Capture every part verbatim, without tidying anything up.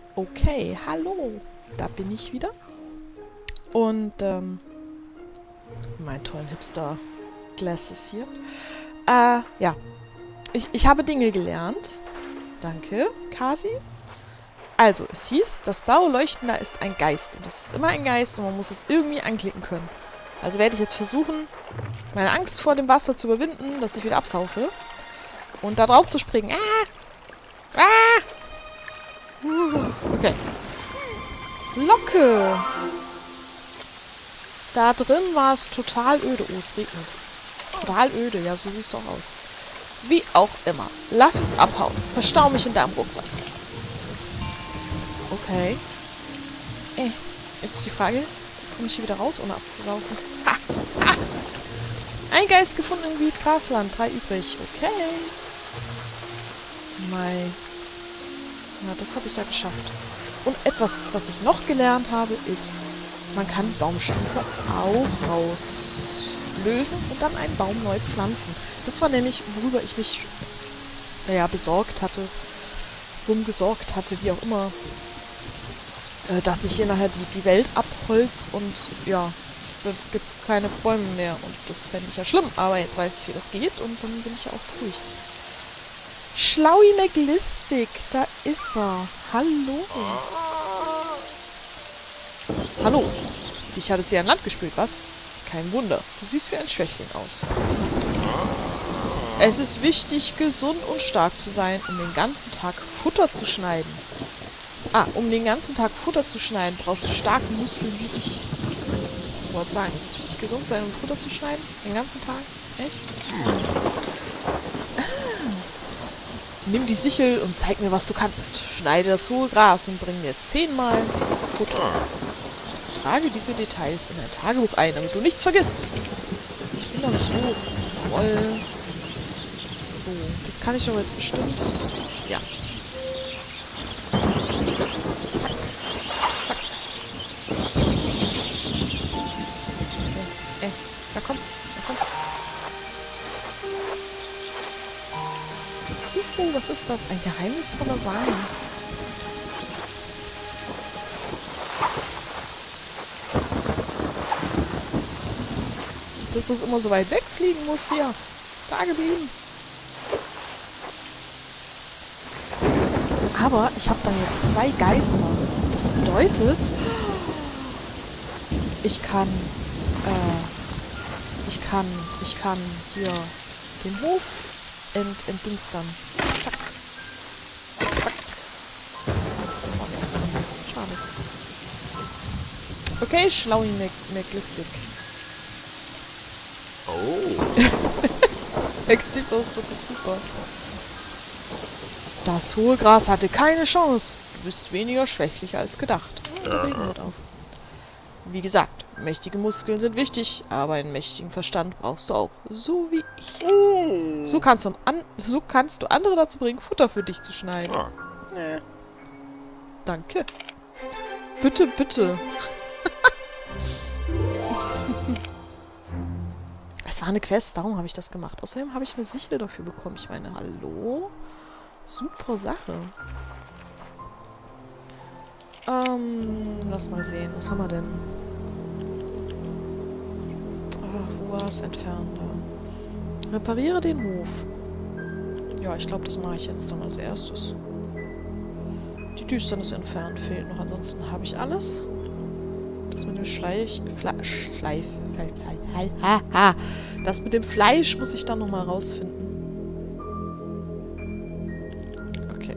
Okay, hallo. Da bin ich wieder. Und, ähm, mein tollen Hipster-Glasses hier. Äh, ja. Ich, ich habe Dinge gelernt. Danke, Kasi. Also, es hieß, das blaue Leuchten da ist ein Geist. Und das ist immer ein Geist und man muss es irgendwie anklicken können. Also werde ich jetzt versuchen, meine Angst vor dem Wasser zu überwinden, dass ich wieder absaufe. Und da drauf zu springen. Ah! Ah! Okay. Locke! Da drin war es total öde. Oh, es regnet. Total öde. Ja, so sieht es auch aus. Wie auch immer. Lass uns abhauen. Verstau mich in deinem Rucksack. Okay. Äh, jetzt ist die Frage, komme ich hier wieder raus, ohne abzusaufen? Ha! Ha! Ein Geist gefunden im Gebiet Grasland. Drei übrig. Okay. Mei. Na, das habe ich ja geschafft. Und etwas, was ich noch gelernt habe, ist, man kann Baumstümpfe auch rauslösen und dann einen Baum neu pflanzen. Das war nämlich, worüber ich mich, naja, besorgt hatte, rumgesorgt hatte, wie auch immer, äh, dass ich hier nachher die, die Welt abholz und, ja, dann gibt es keine Bäume mehr. Und das fände ich ja schlimm, aber jetzt weiß ich, wie das geht und dann bin ich ja auch beruhigt. Schlaui McListic, da ist er. Hallo. Hallo. Dich hat es hier an Land gespült, was? Kein Wunder. Du siehst wie ein Schwächling aus. Es ist wichtig, gesund und stark zu sein, um den ganzen Tag Futter zu schneiden. Ah, um den ganzen Tag Futter zu schneiden, brauchst du starke Muskeln wie ich. Ich wollte sagen, es ist wichtig, gesund zu sein, um Futter zu schneiden? Den ganzen Tag? Echt? Nimm die Sichel und zeig mir, was du kannst. Schneide das hohe Gras und bring mir zehnmal Futter. Trage diese Details in dein Tagebuch ein, damit du nichts vergisst. Ich bin doch nicht so toll. So, das kann ich aber jetzt bestimmt. Ja. Zack. Zack. Äh, äh, da kommt's. Da kommt's. Uh, was ist das? Ein geheimnisvoller Samen. Dass das immer so weit wegfliegen muss hier. Da geblieben. Aber ich habe dann jetzt zwei Geister. Das bedeutet, ich kann, äh, ich kann, ich kann hier den Hof ent, entdingstern. Zack. Zack. Oh, das ist doch schade. Okay, Schlaui McListic. Oh. Der Gesichtsausdruck ist super. Das hohe Gras hatte keine Chance. Du bist weniger schwächlich als gedacht. Oh, der Regen hört auf. Wie gesagt, mächtige Muskeln sind wichtig, aber einen mächtigen Verstand brauchst du auch. So wie ich. So kannst du, an so kannst du andere dazu bringen, Futter für dich zu schneiden. Nee. Danke. Bitte, bitte. Es war eine Quest, darum habe ich das gemacht. Außerdem habe ich eine Sichel dafür bekommen. Ich meine, hallo? Super Sache. Ähm, lass mal sehen. Was haben wir denn? Ach, wo war es entfernt? Da. Repariere den Hof. Ja, ich glaube, das mache ich jetzt dann als erstes. Die Düsternis entfernt fehlt noch. Ansonsten habe ich alles. Das mit dem Schleich... Fle Schleif... Ha, ha. Das mit dem Fleisch muss ich dann nochmal rausfinden. Okay.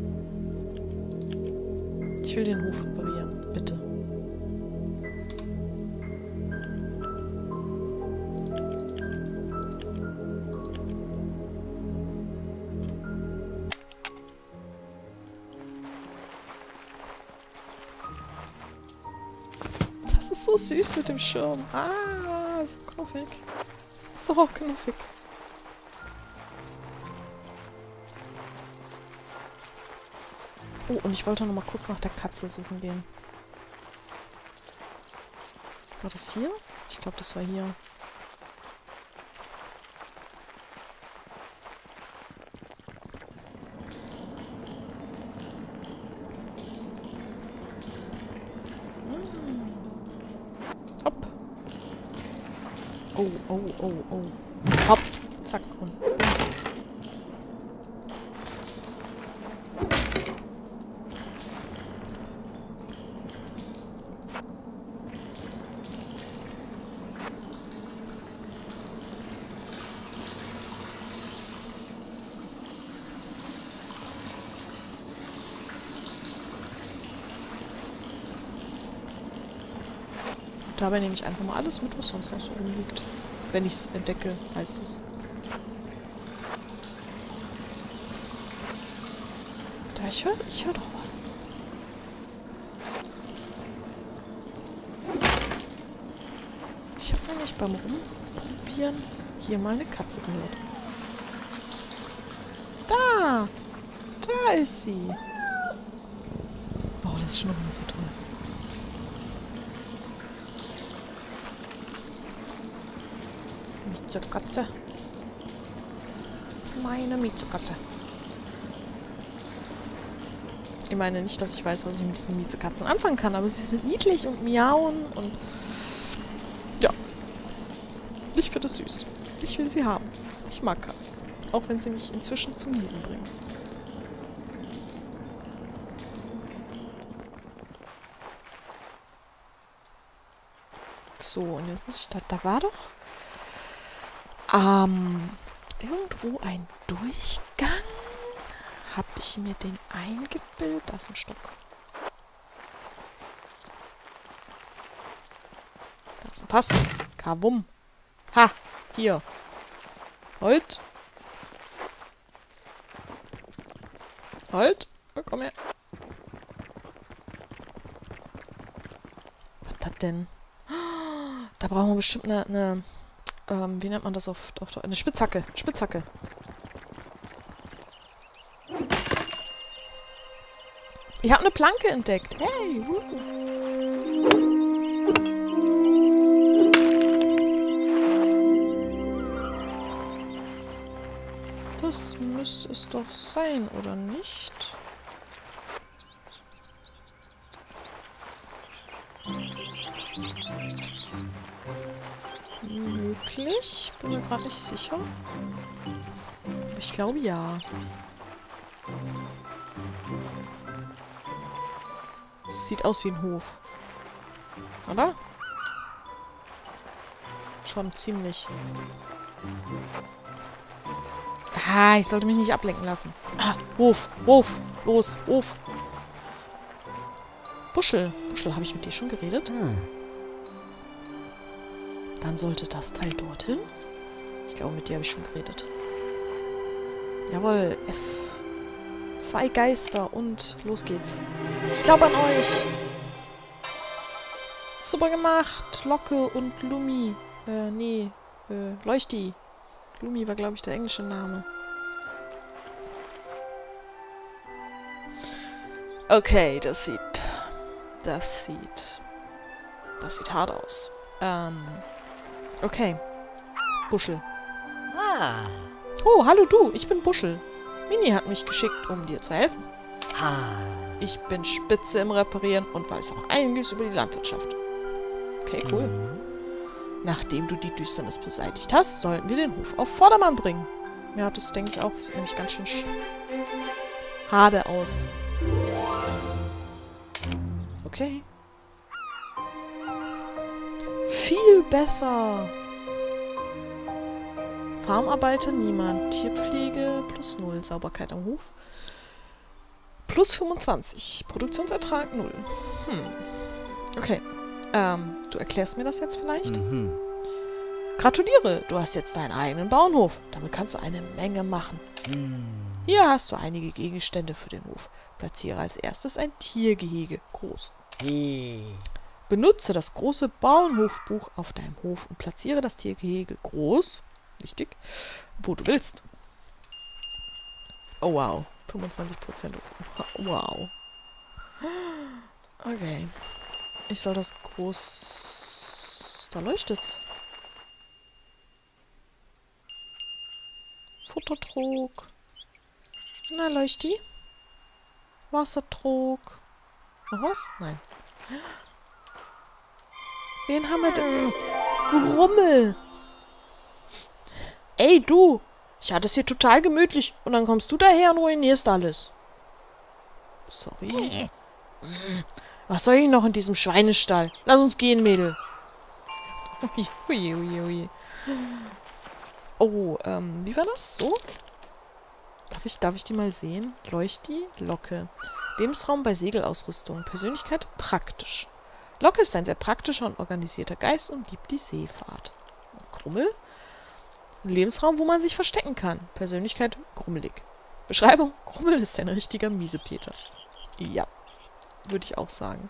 Ich will den Hof reparieren. Bitte. Das ist so süß mit dem Schirm. Ah, so knuffig. So knuffig. Oh, und ich wollte noch mal kurz nach der Katze suchen gehen. War das hier? Ich glaube, das war hier. Oh, oh, oh, oh. Hopp. Zack. Und dabei nehme ich einfach mal alles mit, was sonst noch so rumliegt. Wenn ich es entdecke, heißt es. Da, ich höre ich hör doch was. Ich habe nämlich beim Rumprobieren hier mal eine Katze gehört. Da! Da ist sie. Boah, das ist schon noch ein bisschen toll. Miezekatze. Meine Miezekatze. Ich meine nicht, dass ich weiß, was ich mit diesen Miezekatzen anfangen kann, aber sie sind niedlich und miauen und ja. Ich finde es süß. Ich will sie haben. Ich mag Katzen. Auch wenn sie mich inzwischen zum Niesen bringen. So, und jetzt muss ich da... Da war doch... Ähm, irgendwo ein Durchgang. Habe ich mir den eingebildet? Da ist ein Stock. Da ist ein Pass. Kabum. Ha! Hier. Halt. Halt. Oh, komm her. Was ist das denn? Da brauchen wir bestimmt eine... eine ähm, wie nennt man das auf... auf eine Spitzhacke. Spitzhacke. Ich habe eine Planke entdeckt. Hey! Wuhu. Das müsste es doch sein, oder nicht? Möglich? Bin mir gerade nicht sicher. Ich glaube ja. Sieht aus wie ein Hof. Oder? Schon ziemlich. Ah, ich sollte mich nicht ablenken lassen. Ah, Hof, Hof, los, Hof. Buschel. Buschel, habe ich mit dir schon geredet? Hm. Dann sollte das Teil dorthin. Ich glaube, mit dir habe ich schon geredet. Jawohl, F. Zwei Geister und los geht's. Ich glaube an euch. Super gemacht. Locke und Lumi. Äh, nee. Äh, Leuchti. Lumi war, glaube ich, der englische Name. Okay, das sieht... Das sieht... Das sieht hart aus. Ähm... Okay. Buschel. Ah. Oh, hallo du. Ich bin Buschel. Mini hat mich geschickt, um dir zu helfen. Ha. Ich bin Spitze im Reparieren und weiß auch einiges über die Landwirtschaft. Okay, cool. Mhm. Nachdem du die Düsternis beseitigt hast, sollten wir den Hof auf Vordermann bringen. Ja, das denke ich auch. Das sieht nämlich ganz schön schade aus. Okay. Viel besser. Farmarbeiter niemand. Tierpflege plus null. Sauberkeit am Hof. Plus fünfundzwanzig. Produktionsertrag null. Hm. Okay. Ähm, du erklärst mir das jetzt vielleicht? Mhm. Gratuliere, du hast jetzt deinen eigenen Bauernhof. Damit kannst du eine Menge machen. Mhm. Hier hast du einige Gegenstände für den Hof. Platziere als erstes ein Tiergehege. Groß. Mhm. Benutze das große Bauernhofbuch auf deinem Hof und platziere das Tiergehege groß. Wichtig. Wo du willst. Oh wow. fünfundzwanzig Prozent. Wow. Okay. Ich soll das groß... Da leuchtet's. Futtertrog. Na, Leuchti. Wassertrog. Noch was? Nein. Wen haben wir denn? Rummel. Ey, du! Ich hatte es hier total gemütlich und dann kommst du daher und ruinierst alles. Sorry. Was soll ich noch in diesem Schweinestall? Lass uns gehen, Mädel. Ui, ui, ui, ui. Oh, ähm, wie war das? So? Darf ich, darf ich die mal sehen? Leuchti, Locke. Lebensraum bei Segelausrüstung. Persönlichkeit praktisch. Locke ist ein sehr praktischer und organisierter Geist und liebt die Seefahrt. Grummel. Lebensraum, wo man sich verstecken kann. Persönlichkeit grummelig. Beschreibung. Grummel ist ein richtiger Miesepeter. Ja. Würde ich auch sagen.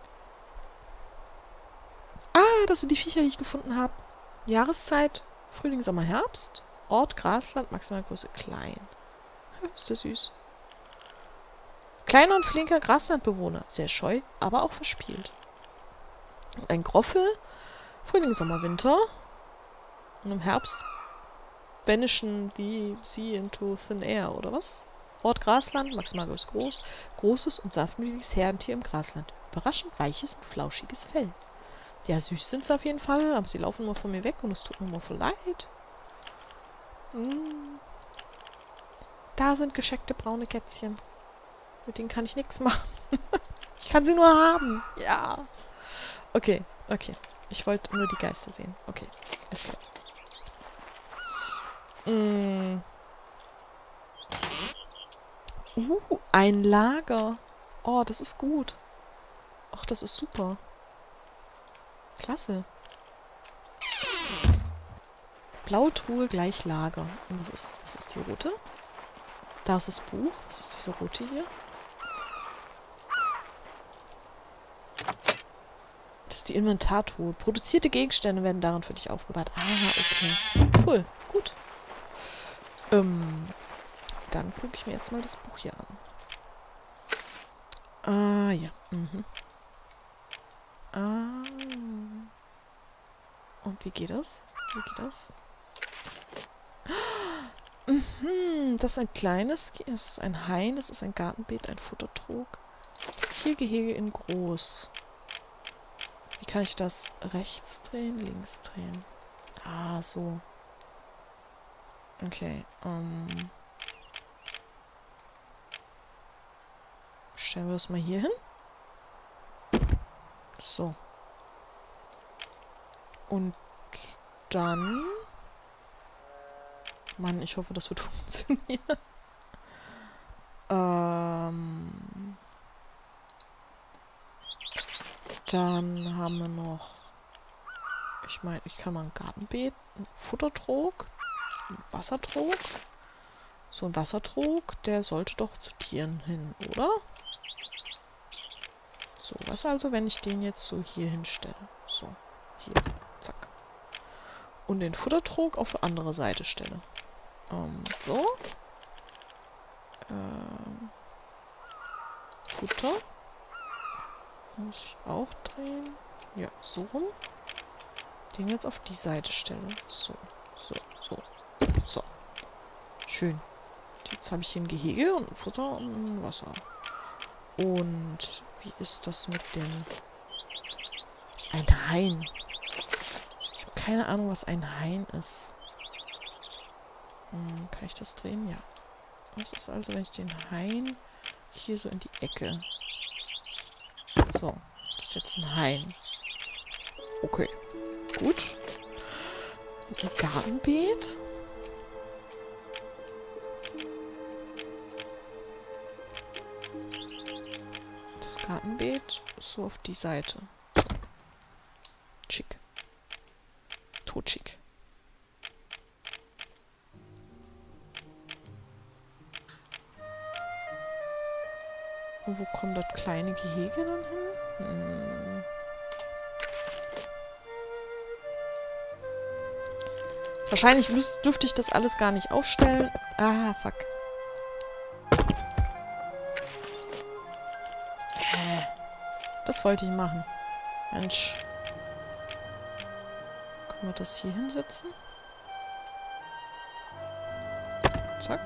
Ah, das sind die Viecher, die ich gefunden habe. Jahreszeit. Frühling, Sommer, Herbst. Ort, Grasland. Maximalgröße klein. Ist der süß. Kleiner und flinker Graslandbewohner. Sehr scheu, aber auch verspielt. Ein Groffel. Frühling, Sommer, Winter. Und im Herbst vanischen wie sie into thin air, oder was? Ort Grasland, Maximalgröße groß. Großes und sanftmütiges Herdentier im Grasland. Überraschend weiches und flauschiges Fell. Ja, süß sind sie auf jeden Fall, aber sie laufen immer von mir weg und es tut mir immer voll leid. Hm. Da sind gescheckte braune Kätzchen. Mit denen kann ich nichts machen. Ich kann sie nur haben. Ja. Okay, okay. Ich wollte nur die Geister sehen. Okay, ist klar. Mm. Uh, ein Lager. Oh, das ist gut. Ach, das ist super. Klasse. Blaue Truhe gleich Lager. Und was ist, was ist die rote? Da ist das Buch. Was ist diese rote hier? Das ist die Inventartruhe. Produzierte Gegenstände werden darin für dich aufbewahrt. Ah, okay. Cool. Gut. Ähm, dann gucke ich mir jetzt mal das Buch hier an. Ah, ja. Mhm. Ah. Und wie geht das? Wie geht das? Mhm, das ist ein kleines, das ist ein Hain, das ist ein Gartenbeet, ein Futtertrog. Das Tiergehege in groß. Wie kann ich das rechts drehen, links drehen? Ah, so. Okay, ähm. Stellen wir das mal hier hin. So. Und dann... Mann, ich hoffe, das wird funktionieren. ähm... Dann haben wir noch... Ich meine, ich kann mal ein Gartenbeet, ein Futtertrog, ein Wassertrog. So ein Wassertrog, der sollte doch zu Tieren hin, oder? So, was also, wenn ich den jetzt so hier hinstelle? So, hier, zack. Und den Futtertrog auf die andere Seite stelle. Ähm, so. Ähm, Futter. Muss ich auch drehen. Ja, so rum. Den jetzt auf die Seite stelle. So, so, so, so. Schön. Jetzt habe ich hier ein Gehege und ein Futter und ein Wasser. Und wie ist das mit dem... Ein Hain. Ich habe keine Ahnung, was ein Hain ist. Hm, kann ich das drehen? Ja. Was ist also, wenn ich den Hain hier so in die Ecke... So. Das ist jetzt ein Hain. Okay. Gut. Ein Gartenbeet. Das Gartenbeet so auf die Seite. Schick. Totschick. Und wo kommt das kleine Gehege dann hin? Hm. Wahrscheinlich müß, dürfte ich das alles gar nicht aufstellen. Ah, fuck. Äh, das wollte ich machen. Mensch. Können wir das hier hinsetzen? Zack.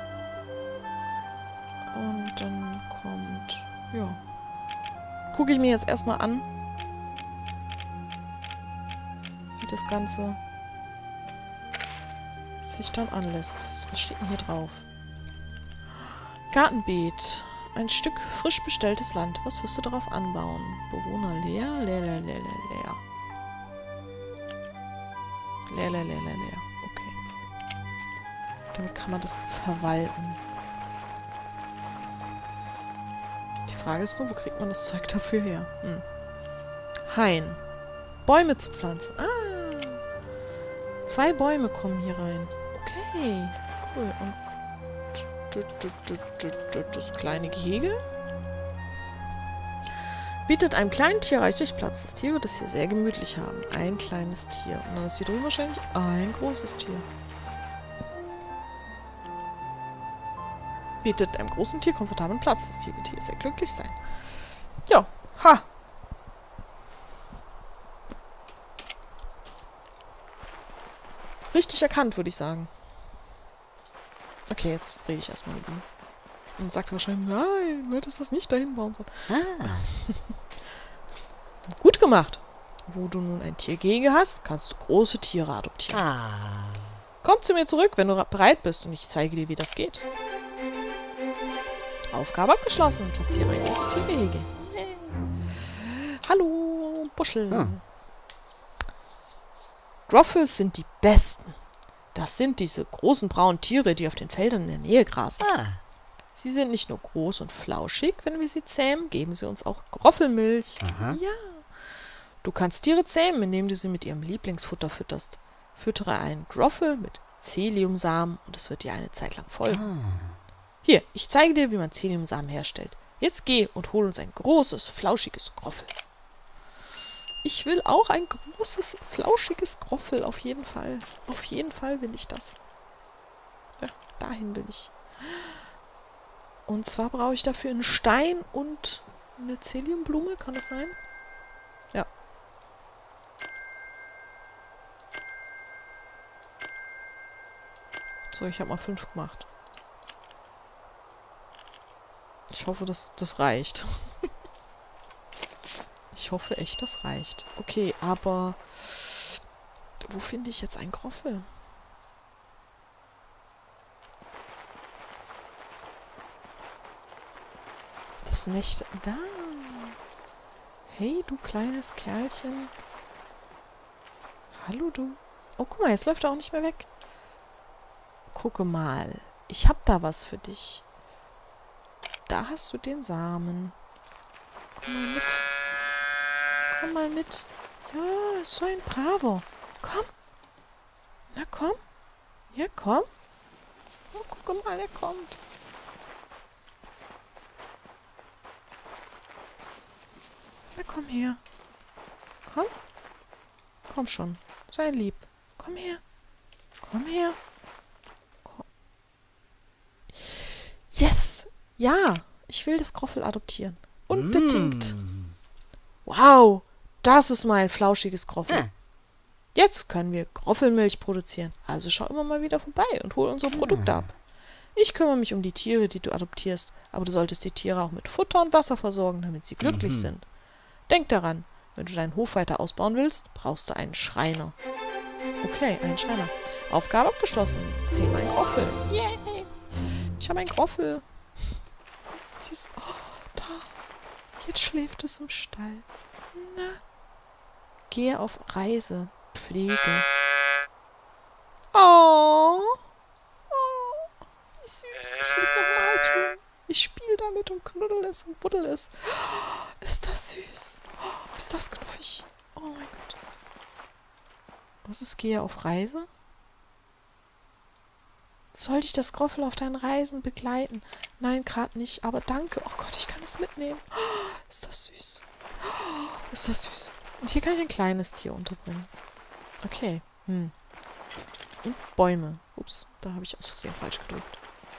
Und dann kommt... Ja. Gucke ich mir jetzt erstmal an, wie das Ganze sich dann anlässt. Was steht denn hier drauf? Gartenbeet. Ein Stück frisch bestelltes Land. Was wirst du darauf anbauen? Bewohner leer? Leer, leer, leer, leer, leer. Leer, leer, leer, leer, leer. Okay. Damit kann man das verwalten. Die Frage ist nur, wo kriegt man das Zeug dafür her? Hm. Hain. Bäume zu pflanzen. Ah. Zwei Bäume kommen hier rein. Okay. Cool. Und das kleine Gehege bietet einem kleinen Tier reichlich Platz. Das Tier wird es hier sehr gemütlich haben. Ein kleines Tier. Und dann ist hier drüben wahrscheinlich ein großes Tier. Bietet einem großen Tier komfortablen Platz. Das Tier wird hier sehr glücklich sein. Ja. Ha! Richtig erkannt, würde ich sagen. Okay, jetzt rede ich erstmal mit ihm. Und sagt er wahrscheinlich, nein, du hättest das nicht dahin bauen sollen. Ah. Gut gemacht. Wo du nun ein Tiergehege hast, kannst du große Tiere adoptieren. Ah. Komm zu mir zurück, wenn du bereit bist und ich zeige dir, wie das geht. Aufgabe abgeschlossen. Platziere ein großes Tiergehege. Hey. Hallo, Buschel. Hm. Groffels sind die besten. Das sind diese großen braunen Tiere, die auf den Feldern in der Nähe grasen. Ah. Sie sind nicht nur groß und flauschig, wenn wir sie zähmen, geben sie uns auch Groffelmilch. Aha. Ja. Du kannst Tiere zähmen, indem du sie mit ihrem Lieblingsfutter fütterst. Füttere einen Groffel mit Celiumsamen und es wird dir eine Zeit lang folgen. Ah. Hier, ich zeige dir, wie man Celiumsamen herstellt. Jetzt geh und hol uns ein großes, flauschiges Groffel. Ich will auch ein großes, flauschiges Groffel, auf jeden Fall. Auf jeden Fall will ich das. Ja, dahin will ich. Und zwar brauche ich dafür einen Stein und eine Celiumblume, kann das sein? Ja. So, ich habe mal fünf gemacht. Ich hoffe, das, das reicht. Ich hoffe echt, das reicht. Okay, aber wo finde ich jetzt einen Groffel? Das Nächte... Da! Hey, du kleines Kerlchen. Hallo, du. Oh, guck mal, jetzt läuft er auch nicht mehr weg. Gucke mal. Ich hab da was für dich. Da hast du den Samen. Komm mal mit. Komm mal mit. Ja, ist so ein Bravo. Komm. Na komm. Ja, komm. Oh, guck mal, er kommt. Na komm her. Komm. Komm schon. Sei lieb. Komm her. Komm her. Komm. Yes. Ja. Ich will das Groffel adoptieren. Unbedingt. Mm. Wow. Das ist mal ein flauschiges Groffel. Äh. Jetzt können wir Groffelmilch produzieren. Also schau immer mal wieder vorbei und hol unsere Produkte äh. ab. Ich kümmere mich um die Tiere, die du adoptierst. Aber du solltest die Tiere auch mit Futter und Wasser versorgen, damit sie glücklich mhm. sind. Denk daran, wenn du deinen Hof weiter ausbauen willst, brauchst du einen Schreiner. Okay, einen Schreiner. Aufgabe abgeschlossen. Zähl mein Groffel. Yay! Ich habe ein Groffel. Siehst du? Oh, da. Jetzt schläft es im Stall. Na. Gehe auf Reise. Pflege. Oh. Oh. Wie süß. Ich will es nochmal tun. Ich spiele damit und knuddel es und buddel es. Oh, ist das süß. Oh, ist das knuffig. Oh mein Gott. Was ist Gehe auf Reise? Soll dich das Groffel auf deinen Reisen begleiten? Nein, gerade nicht, aber danke. Oh Gott, ich kann es mitnehmen. Oh, ist das süß. Oh, ist das süß. Und hier kann ich ein kleines Tier unterbringen. Okay. Hm. Und Bäume. Ups, da habe ich aus Versehen falsch gedrückt.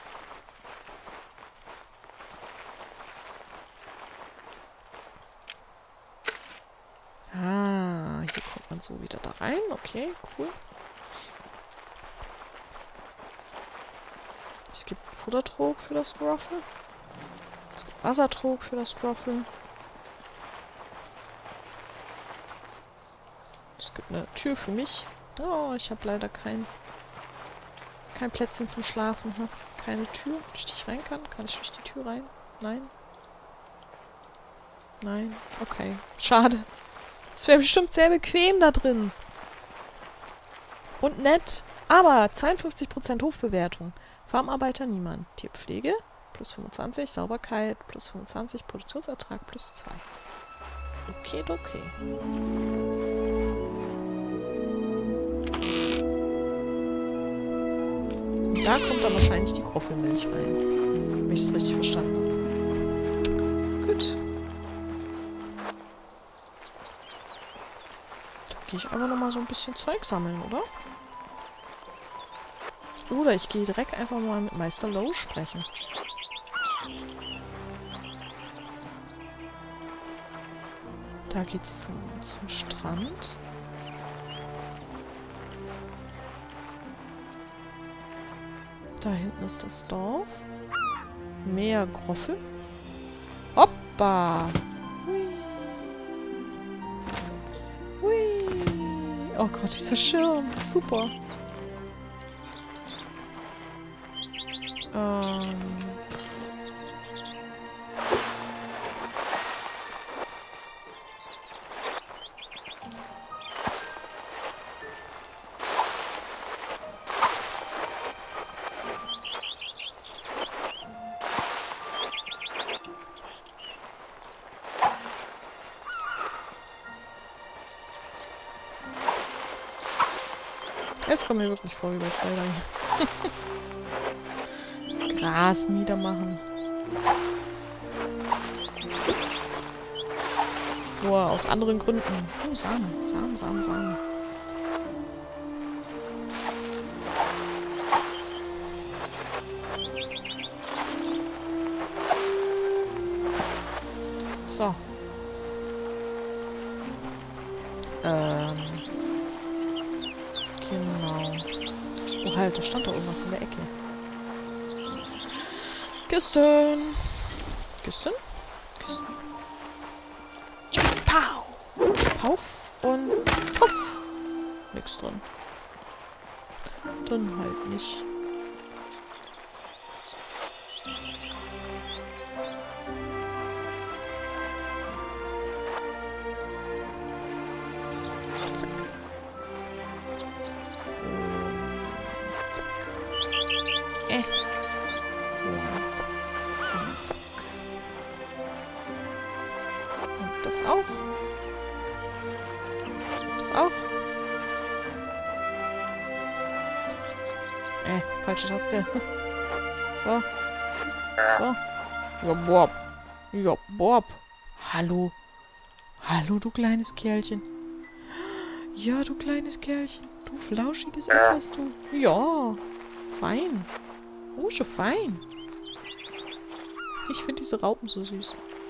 Ah, hier kommt man so wieder da rein. Okay, cool. Es gibt Futtertrog für das Groffel. Es gibt Wassertrog für das Groffel. Es gibt eine Tür für mich. Oh, ich habe leider kein Kein Plätzchen zum Schlafen. Hm. Keine Tür, durch die ich rein kann. Kann ich durch die Tür rein? Nein. Nein. Okay. Schade. Es wäre bestimmt sehr bequem da drin. Und nett. Aber zweiundfünfzig Prozent Hofbewertung. Farmarbeiter niemand. Tierpflege plus fünfundzwanzig. Sauberkeit plus fünfundzwanzig. Produktionsertrag plus zwei. Okay, okay. Und da kommt dann wahrscheinlich die Groffelmilch rein. Wenn ich es richtig verstanden habe. Gut. Da gehe ich einfach nochmal so ein bisschen Zeug sammeln, oder? Oder ich gehe direkt einfach mal mit Meister Lowe sprechen. Da geht's zum, zum Strand. Da hinten ist das Dorf. Meer Groffel. Hoppa! Hui. Hui. Oh Gott, dieser Schirm. Super. Ähm... Jetzt kommen wir wirklich vor wie bei Zelda. Gras niedermachen. Nur aus anderen Gründen. Oh, Samen. Samen, Samen, Samen. So. Ähm. Genau. Oh halt, da stand da irgendwas in der Ecke. Kisten. Kisten? Kisten. Pow. Pauf und puff. Nix drin. Dann halt nicht. Zack. Äh. Und zack. Und zack. Und das auch. Das auch. Äh, falsche Taste. So. So. Ja, Bob. Ja, Bob. Hallo. Hallo, du kleines Kerlchen. Ja, du kleines Kerlchen. Du flauschiges Etwas, du. Ja. Fein. Oh, schon fein. Ich finde diese Raupen so süß.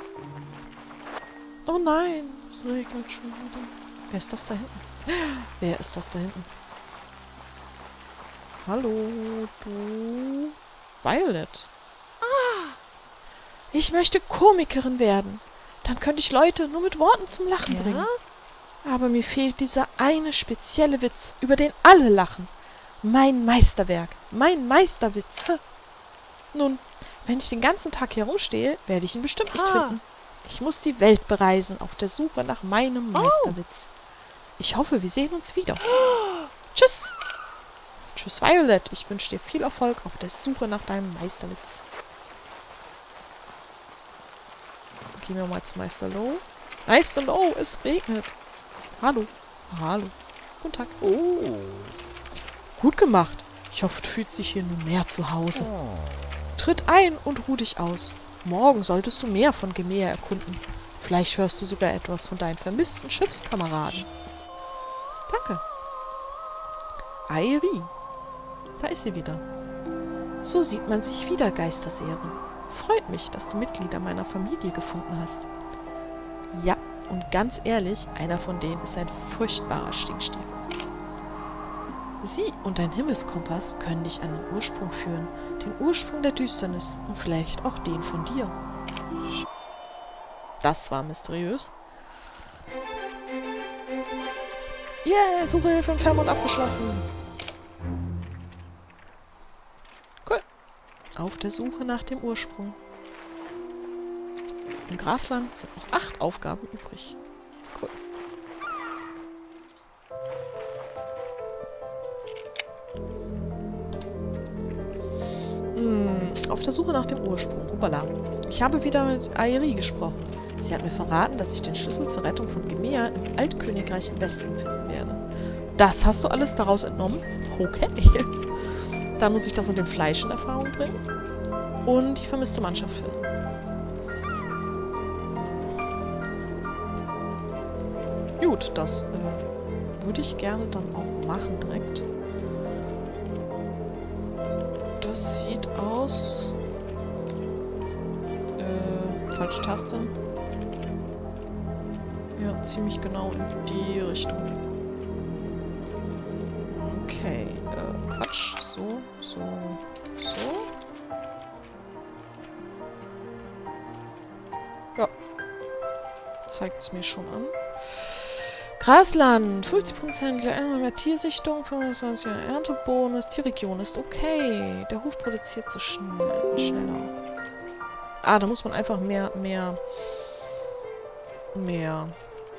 Oh nein, es regnet schon wieder. Wer ist das da hinten? Wer ist das da hinten? Hallo, du... Violet. Ah! Ich möchte Komikerin werden. Dann könnte ich Leute nur mit Worten zum Lachen Ja? bringen. Aber mir fehlt dieser eine spezielle Witz, über den alle lachen. Mein Meisterwerk. Mein Meisterwitz. Nun, wenn ich den ganzen Tag hier rumstehe, werde ich ihn bestimmt nicht Ah. finden. Ich muss die Welt bereisen, auf der Suche nach meinem Meisterwitz. Ich hoffe, wir sehen uns wieder. Tschüss. Tschüss, Violet. Ich wünsche dir viel Erfolg auf der Suche nach deinem Meisterwitz. Gehen wir mal zu Meister Lowe. Meister Lowe, es regnet. Hallo. Hallo. Guten Tag. Oh. Gut gemacht. Ich hoffe, du fühlst dich hier nun mehr zu Hause. Tritt ein und ruh dich aus. Morgen solltest du mehr von Gemea erkunden. Vielleicht hörst du sogar etwas von deinen vermissten Schiffskameraden. Danke. Airi. Da ist sie wieder. So sieht man sich wieder, Geisterseherin. Freut mich, dass du Mitglieder meiner Familie gefunden hast. Ja, und ganz ehrlich, einer von denen ist ein furchtbarer Stinkstiefel. Sie und dein Himmelskompass können dich an den Ursprung führen, den Ursprung der Düsternis und vielleicht auch den von dir. Das war mysteriös. Yeah, Suchehilfe im Vermund abgeschlossen. Auf der Suche nach dem Ursprung. Im Grasland sind noch acht Aufgaben übrig. Cool. Hm, auf der Suche nach dem Ursprung. Hoppala. Ich habe wieder mit Airi gesprochen. Sie hat mir verraten, dass ich den Schlüssel zur Rettung von Gemea im Altkönigreich im Westen finden werde. Das hast du alles daraus entnommen? Okay. Dann muss ich das mit dem Fleisch in Erfahrung bringen. Und die vermisste Mannschaft finden. Gut, das äh, würde ich gerne dann auch machen direkt. Das sieht aus... Äh, falsche Taste. Ja, ziemlich genau in die Richtung. Okay, äh, Quatsch. So, so, so. Ja. Zeigt es mir schon an. Grasland. fünfzig Prozent mehr Tiersichtung, fünfundzwanzig Erntebonus. Die Region ist okay. Der Hof produziert so schnell, schneller. Ah, da muss man einfach mehr, mehr, mehr...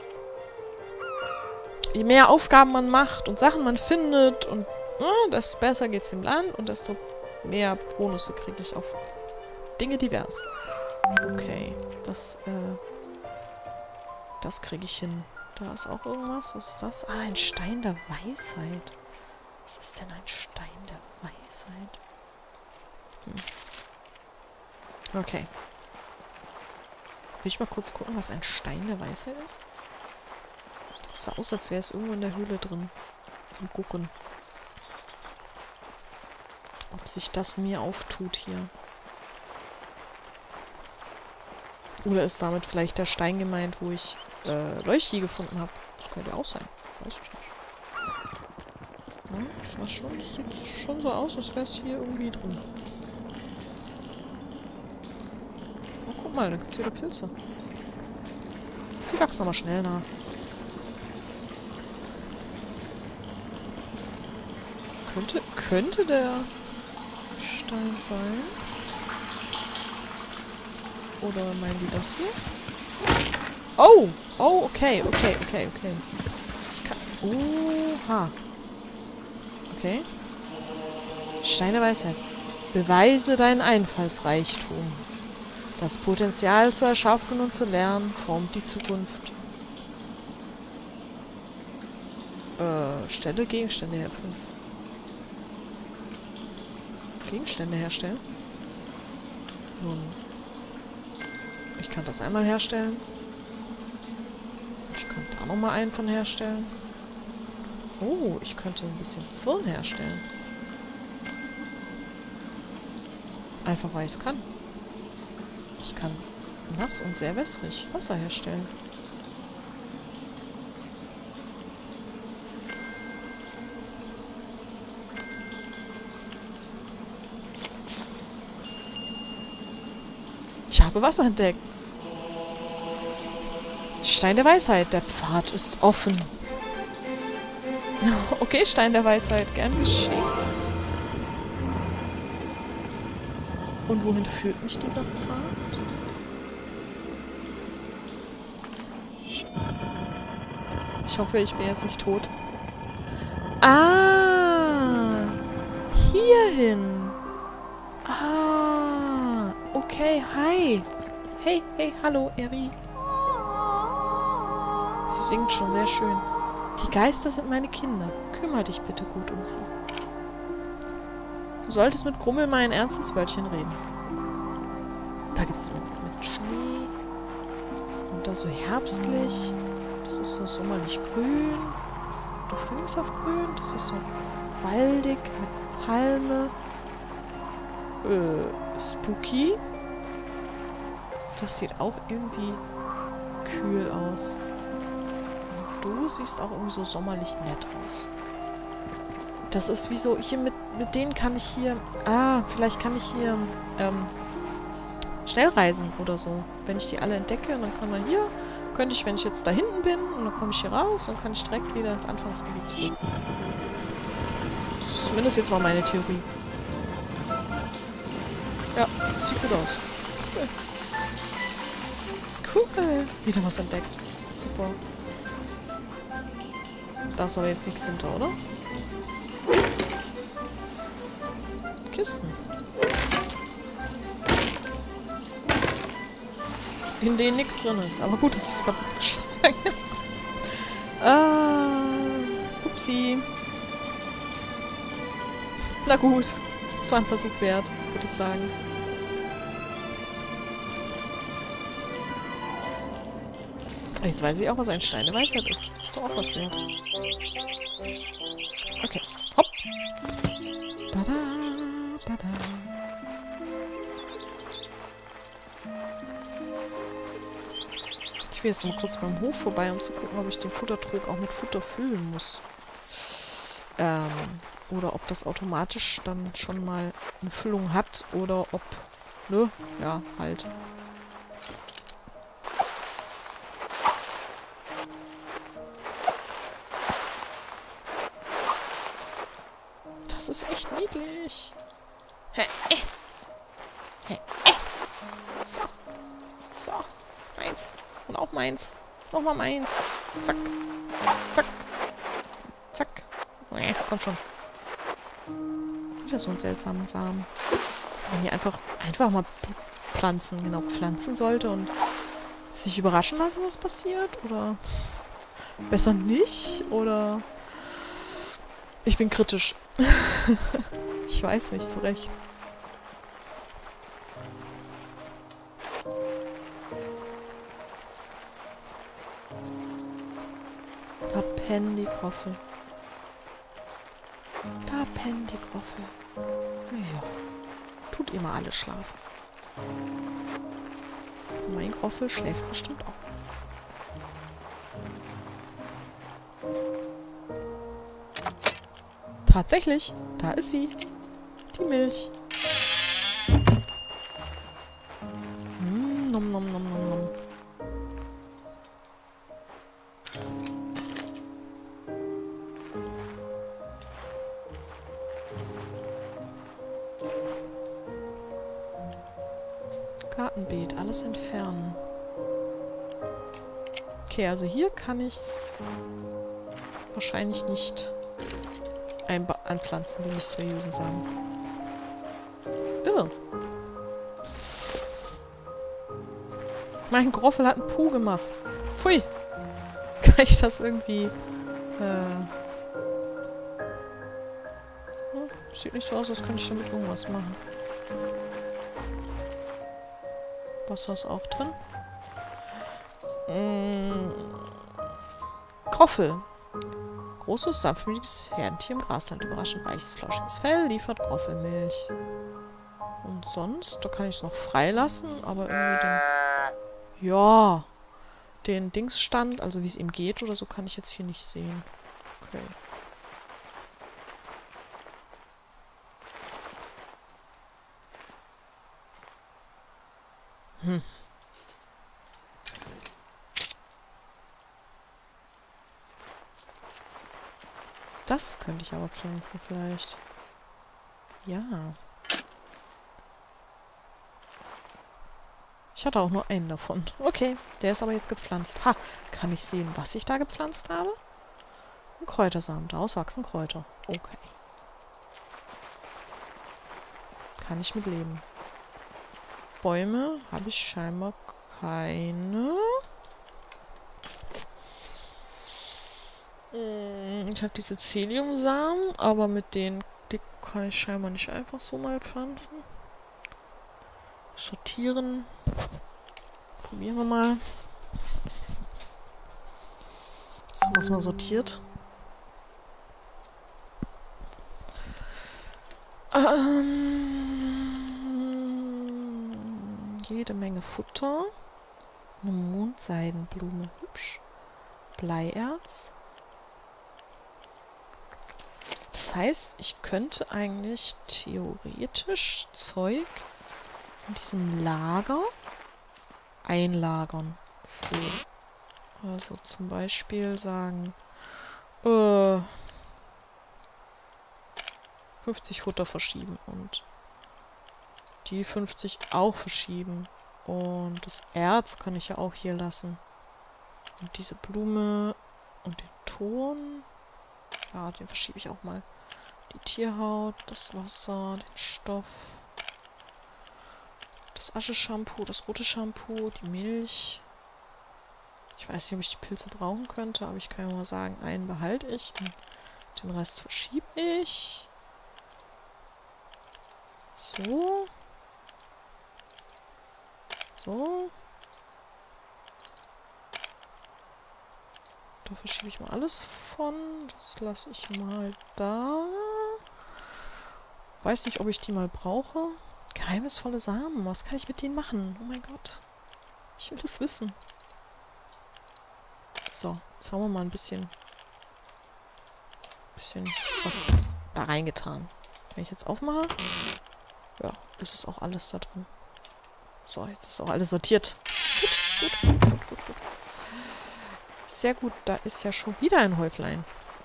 Je mehr Aufgaben man macht und Sachen man findet und äh, desto besser geht's im Land und desto mehr Bonusse kriege ich auf Dinge divers. Okay, das, äh, das kriege ich hin. Da ist auch irgendwas. Was ist das? Ah, ein Stein der Weisheit. Was ist denn ein Stein der Weisheit? Hm. Okay. Will ich mal kurz gucken, was ein Stein der Weisheit ist? Das sah aus, als wäre es irgendwo in der Höhle drin. Mal gucken. Ob sich das mir auftut hier. Oder ist damit vielleicht der Stein gemeint, wo ich äh, Leuchti gefunden habe? Das könnte auch sein. Weiß ich nicht. Ja, das war schon, das sieht schon so aus, als wäre es hier irgendwie drin. Oh, guck mal, da gibt es wieder Pilze. Die wachsen aber schnell nach. Könnte, könnte der Stein sein? Oder meinen die das hier? Oh! Oh, okay, okay, okay, okay. Ich kann... Oha. Okay. Stein der Weisheit. Beweise deinen Einfallsreichtum. Das Potenzial zu erschaffen und zu lernen formt die Zukunft. Äh, stelle Gegenstände her. Gegenstände herstellen? Nun... Ich kann das einmal herstellen. Ich könnte da nochmal einen von herstellen. Oh, ich könnte ein bisschen Zwirn herstellen. Einfach weil ich es kann. Ich kann nass und sehr wässrig Wasser herstellen. Ich habe Wasser entdeckt. Stein der Weisheit. Der Pfad ist offen. Okay, Stein der Weisheit. Gern geschehen. Und wohin führt mich dieser Pfad? Ich hoffe, ich bin jetzt nicht tot. Ah! Hierhin. Ah! Okay, hi. Hey, hey, hallo, Eri. Sie singt schon sehr schön. Die Geister sind meine Kinder. Kümmere dich bitte gut um sie. Du solltest mit Grummel mal ein ernstes Wörtchen reden. Da gibt es mit, mit Schnee. Und da so herbstlich. Das ist so sommerlich grün. Du fliegst auf grün. Das ist so waldig mit Palme. Äh, spooky. Das sieht auch irgendwie kühl aus. Und du siehst auch irgendwie so sommerlich nett aus. Das ist wie so, hier mit, mit denen kann ich hier, ah, vielleicht kann ich hier, ähm, schnell reisen oder so. Wenn ich die alle entdecke, und dann kann man hier, könnte ich, wenn ich jetzt da hinten bin, und dann komme ich hier raus, und kann ich direkt wieder ins Anfangsgebiet zurück. Das ist zumindest jetzt mal meine Theorie. Ja, sieht gut aus. Cool. Cool. Wieder was entdeckt. Super. Da ist aber jetzt nichts hinter, oder? Kisten. In denen nichts drin ist. Aber gut, das ist kaputt geschlagen. Ah, upsi. Na gut. Das war ein Versuch wert, würde ich sagen. Jetzt weiß ich auch, was ein Steineweisheit ist. Ist doch auch was wert. Okay. Hopp. Bada, bada. Ich will jetzt noch kurz beim Hof vorbei, um zu gucken, ob ich den Futtertrog auch mit Futter füllen muss. Ähm, oder ob das automatisch dann schon mal eine Füllung hat oder ob, ne, ja, halt. Das ist echt niedlich. Hä, äh. Hä, äh. So. So. Meins. Und auch meins. Nochmal meins. Zack. Zack. Zack. Nee, komm schon. Wieder so einen seltsamen Samen. Wenn hier einfach, einfach mal pflanzen, genau, pflanzen sollte und sich überraschen lassen, was passiert. Oder besser nicht. Oder ich bin kritisch. Ich weiß nicht so recht. Da pennen die Groffel. Da pennen die Groffel. Ja. Tut immer alle schlafen. Mein Groffel schläft bestimmt auch. Tatsächlich, da ist sie. Die Milch. Mm, nom nom nom nom nom. Gartenbeet, alles entfernen. Okay, also hier kann ich's wahrscheinlich nicht anpflanzen, die mysteriösen Samen. Irre. Mein Groffel hat einen Puh gemacht. Pfui. Kann ich das irgendwie... Äh hm, sieht nicht so aus, als könnte ich damit irgendwas machen. Wasser ist auch drin. Mmh. Groffel. Großes, sanftmütiges Herdentier im Grasland. Überraschend weiches, flauschiges Fell. Liefert Groffelmilch. Und sonst, da kann ich es noch freilassen, aber irgendwie den... Ja. Den Dingsstand, also wie es ihm geht oder so, kann ich jetzt hier nicht sehen. Okay. Hm. Das könnte ich aber pflanzen vielleicht. Ja. Ich hatte auch nur einen davon. Okay, der ist aber jetzt gepflanzt. Ha, kann ich sehen, was ich da gepflanzt habe? Ein Kräutersamen. Daraus wachsen Kräuter. Okay. Kann ich mitleben. Bäume habe ich scheinbar keine. Ich habe diese Ciliumsamen, aber mit denen die kann ich scheinbar nicht einfach so mal pflanzen. Sortieren. Probieren wir mal. So, was man sortiert. Ähm, jede Menge Futter. Eine Mondseidenblume. Hübsch. Bleierz. Das heißt, ich könnte eigentlich theoretisch Zeug in diesem Lager einlagern. So. Also zum Beispiel sagen, äh, fünfzig Futter verschieben und die fünfzig auch verschieben. Und das Erz kann ich ja auch hier lassen. Und diese Blume und den Ton. Ja, den verschiebe ich auch mal. Die Tierhaut, das Wasser, den Stoff. Das Asche-Shampoo, das rote Shampoo, die Milch. Ich weiß nicht, ob ich die Pilze brauchen könnte, aber ich kann ja mal sagen, einen behalte ich und den Rest verschiebe ich. So. So. Da verschiebe ich mal alles von. Das lasse ich mal da. Weiß nicht, ob ich die mal brauche. Geheimnisvolle Samen. Was kann ich mit denen machen? Oh mein Gott. Ich will das wissen. So, jetzt haben wir mal ein bisschen, bisschen was da reingetan. Wenn ich jetzt aufmache, ja, ist es auch alles da drin. So, jetzt ist auch alles sortiert. Gut, gut, gut, gut, gut. Sehr gut, da ist ja schon wieder ein Häuflein.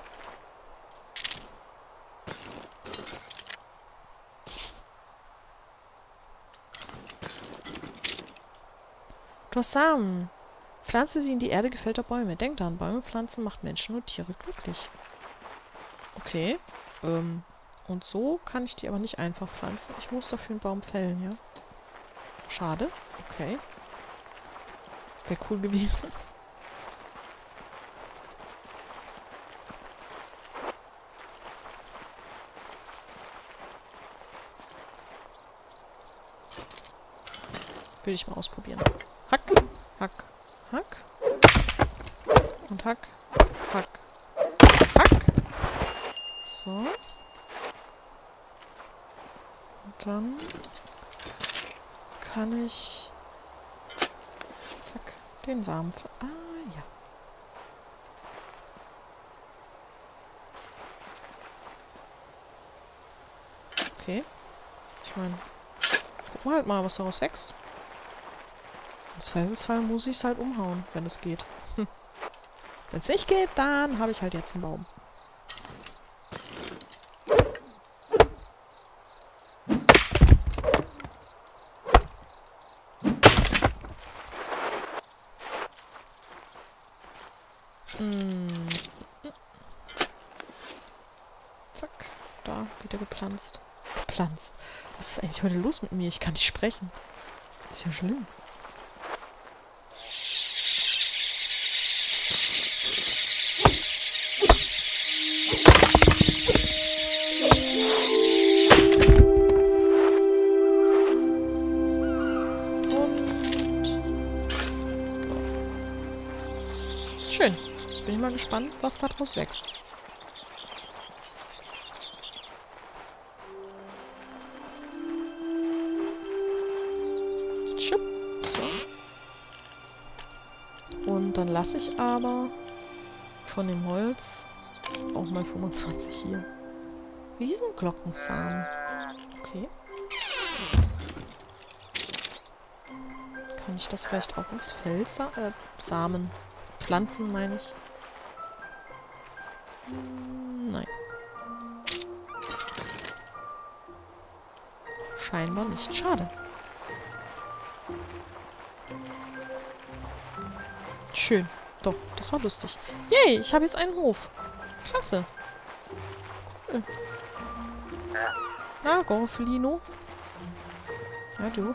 Du hast Samen. Pflanze sie in die Erde gefällter Bäume. Denk daran, Bäume pflanzen macht Menschen und Tiere glücklich. Okay. Ähm, und so kann ich die aber nicht einfach pflanzen. Ich muss dafür einen Baum fällen, ja? Schade. Okay. Wäre cool gewesen. Will ich mal ausprobieren. Hack, hack, hack. Und hack, hack, hack. So. Und dann kann ich zack, den Samen... Ah, ja. Okay. Ich meine, gucken wir halt mal, was daraus wächst. Im Zweifelsfall muss ich es halt umhauen, wenn es geht. Hm. Wenn es nicht geht, dann habe ich halt jetzt einen Baum. Hm. Zack, da, wieder gepflanzt. Gepflanzt. Was ist eigentlich heute los mit mir? Ich kann nicht sprechen. Ist ja schlimm. Schön. Jetzt bin ich mal gespannt, was daraus wächst. Schupp. So. Und dann lasse ich aber von dem Holz auch mal fünfundzwanzig hier. Riesenglocken-Samen. Okay. Kann ich das vielleicht auch ins Feld sa äh, Samen? Pflanzen, meine ich. Hm, nein. Scheinbar nicht. Schade. Schön. Doch, das war lustig. Yay, ich habe jetzt einen Hof. Klasse. Cool. Na, Gorfelino. Ja, du.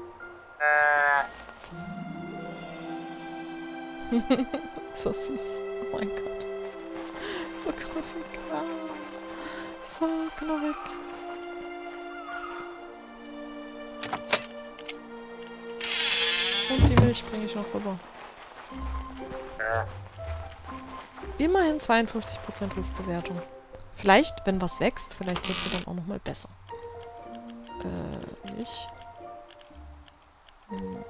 So süß. Oh mein Gott. So knuffig. Ah. So knuffig. Und die Milch bringe ich noch rüber. Immerhin zweiundfünfzig Prozent Rufbewertung. Vielleicht, wenn was wächst, vielleicht wird sie dann auch nochmal besser. Äh, Milch. Hm.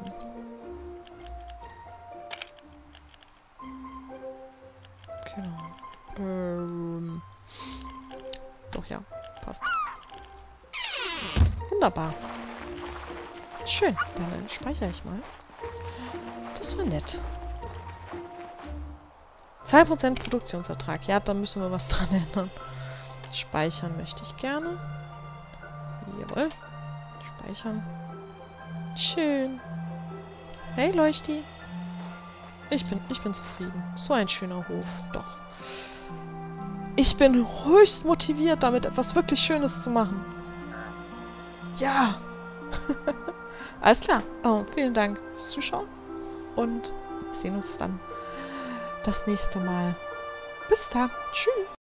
Genau. Ähm. Doch, ja. Passt. Wunderbar. Schön. Dann speichere ich mal. Das war nett. zwei Prozent Produktionsertrag. Ja, da müssen wir was dran ändern. Speichern möchte ich gerne. Jawohl. Speichern. Schön. Hey, Leuchti. Ich bin, ich bin zufrieden. So ein schöner Hof. Doch. Ich bin höchst motiviert, damit etwas wirklich Schönes zu machen. Ja. Alles klar. Oh, vielen Dank fürs Zuschauen. Und wir sehen uns dann das nächste Mal. Bis dann. Tschüss.